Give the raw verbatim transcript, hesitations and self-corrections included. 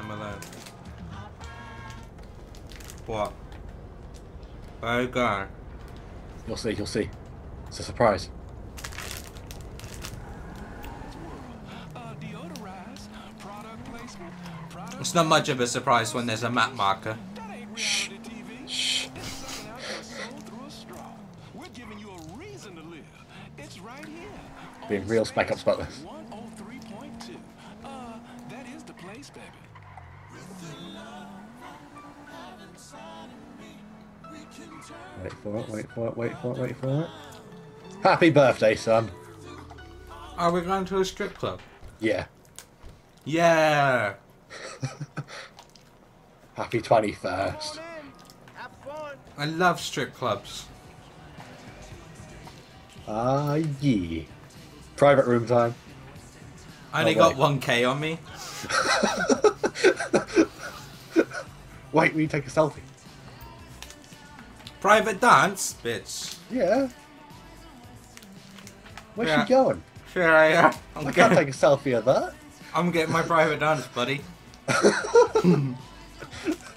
I'm alone. What? Where are you going? You'll see, you'll see. It's a surprise. It's not much of a surprise when there's a map marker. Shh. Shh. Being real spec ups about this. Wait for it, wait for it, wait for it, wait for it. Happy birthday, son. Are we going to a strip club? Yeah. Yeah. Happy twenty-first. I love strip clubs. Ah, yeah. Private room time. I only Oh, got wait. one K on me. Wait, we take a selfie. Private dance? Bitch. Yeah. Where's Yeah. she going? Sure I am. I'm I can't getting, take a selfie of that. I'm getting my private dance, buddy.